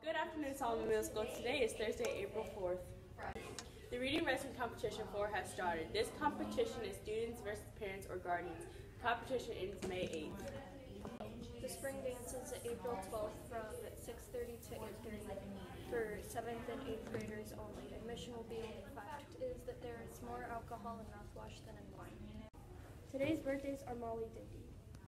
Good afternoon, Solomon Middle School. Today is Thursday, April 4th. The Reading Wrestling Competition 4 has started. This competition is students versus parents or guardians. The competition ends May 8th. The spring dance is April 12th from 6:30 to 8:30 for 7th and 8th graders only. Admission will be only $5. Fact is that there is more alcohol in mouthwash than in wine. Today's birthdays are Molly Dindy.